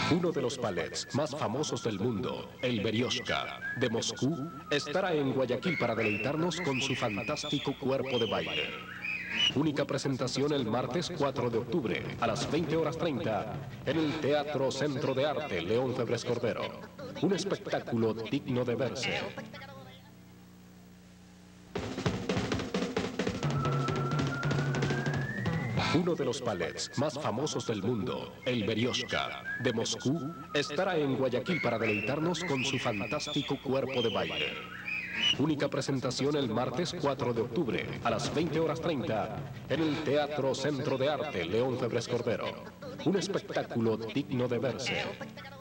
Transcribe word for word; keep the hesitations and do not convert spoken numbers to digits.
Uno de los ballets más famosos del mundo, el Berioshka, de Moscú, estará en Guayaquil para deleitarnos con su fantástico cuerpo de baile. Única presentación el martes cuatro de octubre, a las veinte horas treinta, en el Teatro Centro de Arte León Febres Cordero. Un espectáculo digno de verse. Uno de los ballets más famosos del mundo, el Berioshka, de Moscú, estará en Guayaquil para deleitarnos con su fantástico cuerpo de baile. Única presentación el martes cuatro de octubre, a las veinte horas treinta, en el Teatro Centro de Arte León Febres Cordero. Un espectáculo digno de verse.